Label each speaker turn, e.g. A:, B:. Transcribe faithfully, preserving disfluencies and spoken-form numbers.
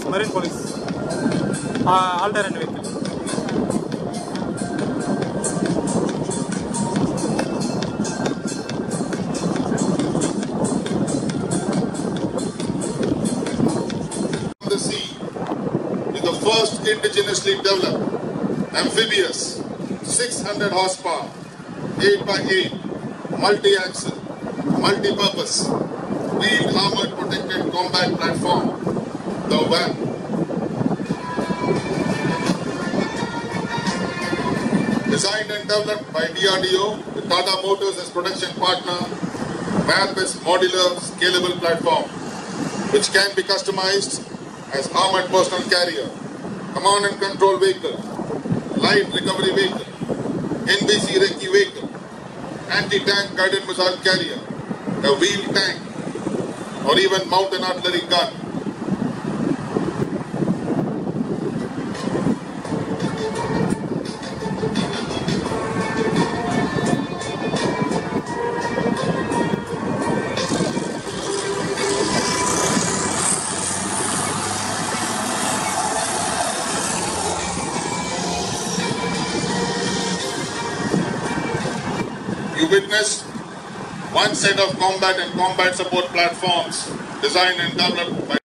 A: Marine Police, uh, all-terrain vehicle.
B: The sea is the first indigenously developed Amphibious six hundred horsepower eight by eight multi-axle multi-purpose wheeled armored protected combat platform, the WhAP. Designed and developed by D R D O with Tata Motors as production partner, WhAP is modular scalable platform which can be customized as armored personal carrier, command and control vehicle, light recovery vehicle, N B C recce vehicle, anti-tank guided missile carrier, a wheeled tank, or even mount an artillery gun. You witnessed one set of combat and combat support platforms designed and developed by